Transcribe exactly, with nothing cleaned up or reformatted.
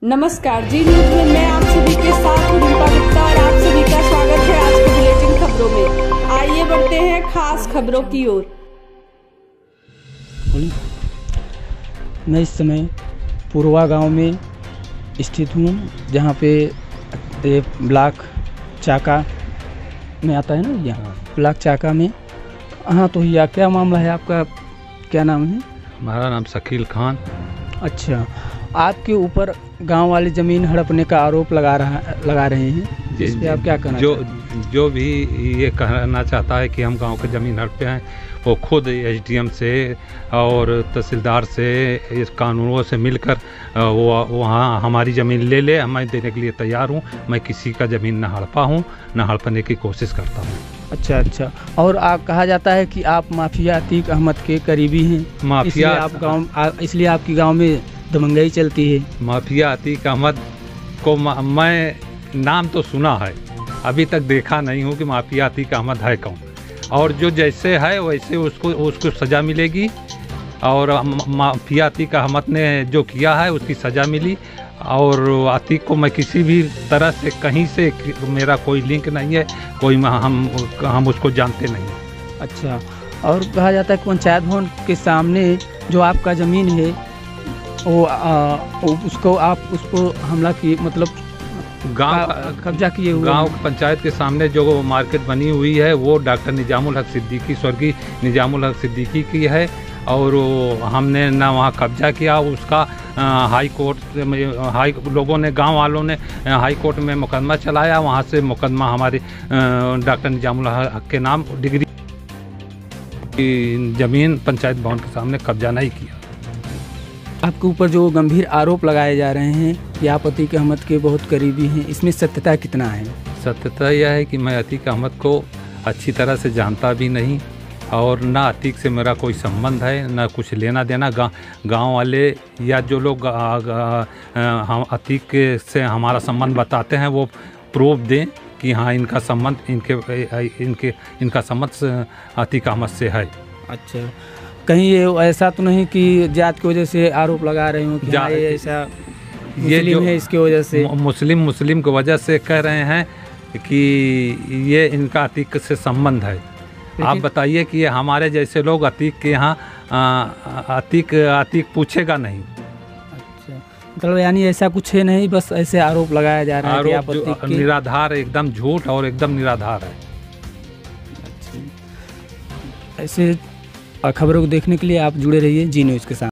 नमस्कार, जी न्यूज में मैं आप सभी के साथ हूं दीपा गुप्ता और आप सभी का स्वागत है आज की बुलेटिन खबरों में। आइए बढ़ते हैं खास खबरों की ओर। मैं इस समय पूर्वा गांव में स्थित हूं, जहां पे ब्लॉक चाका में आता है ना, यहाँ ब्लॉक चाका में। हाँ, तो यह क्या मामला है आपका? क्या नाम है? हमारा नाम शकील खान। अच्छा, आपके ऊपर गांव वाले ज़मीन हड़पने का आरोप लगा रहा लगा रहे हैं, जिस पे आप क्या कहना जो चाहते हैं? जो भी ये कहना चाहता है कि हम गांव के ज़मीन हड़पे हैं, वो खुद एसडीएम से और तहसीलदार से, इस कानूनों से मिलकर वो वहाँ हमारी ज़मीन ले ले। मैं देने के लिए तैयार हूँ। मैं किसी का ज़मीन न हड़पा हूँ, न हड़पने की कोशिश करता हूँ। अच्छा अच्छा। और आप कहा जाता है कि आप माफिया अतीक अहमद के करीबी हैं, माफिया इसलिए आप गाँव इसलिए आपकी गाँव में दमंगई चलती है। माफिया अतीक अहमद को मैं नाम तो सुना है, अभी तक देखा नहीं हूँ कि माफिया अतीक अहमद है कौन। और जो जैसे है वैसे उसको उसको सज़ा मिलेगी, और माफिया अतीक अहमद ने जो किया है उसकी सज़ा मिली। और अतीक को मैं किसी भी तरह से कहीं से मेरा कोई लिंक नहीं है, कोई हम हम उसको जानते नहीं। अच्छा, और कहा जाता है कि पंचायत भवन के सामने जो आपका ज़मीन है वो आ, उसको आप उसको हमला किए, मतलब गांव कब्जा किए हुए। गांव पंचायत के सामने जो मार्केट बनी हुई है वो डॉक्टर निजामुल हक सिद्दीकी, स्वर्गीय निजामुल हक सिद्दीकी की है, और हमने ना वहाँ कब्जा किया। उसका हाई कोर्ट में हाई लोगों ने, गांव वालों ने हाई कोर्ट में मुकदमा चलाया। वहाँ से मुकदमा हमारे डॉक्टर निजामुल हक के नाम डिग्री की ज़मीन पंचायत भवन के सामने कब्जा नहीं किया। आपके ऊपर जो गंभीर आरोप लगाए जा रहे हैं कि आप अतीक अहमद के बहुत करीबी हैं, इसमें सत्यता कितना है? सत्यता यह है कि मैं अतीक अहमद को अच्छी तरह से जानता भी नहीं, और ना अतीक से मेरा कोई संबंध है, ना कुछ लेना देना। गाँव गाँव वाले या जो लोग हम अतीक से हमारा संबंध बताते हैं वो प्रूफ दें कि हाँ इनका संबंध इनके इनके इनका संबंध अतीक अहमद से है। अच्छा, कहीं ये ऐसा तो नहीं कि जात की वजह से आरोप लगा रहे हो कि हाँ ये ऐसा ये जो है इसकी वजह से? मुस्लिम मुस्लिम की वजह से कह रहे हैं कि ये इनका अतीक से संबंध है। आप बताइए कि ये हमारे जैसे लोग अतीक के यहाँ अतीक अतीक पूछेगा नहीं। अच्छा, मतलब यानी ऐसा कुछ है नहीं, बस ऐसे आरोप लगाया जा रहा है कि आप अतीक के... निराधार, एकदम झूठ और एकदम निराधार है। ऐसे खबरों को देखने के लिए आप जुड़े रहिए जी न्यूज़ के साथ।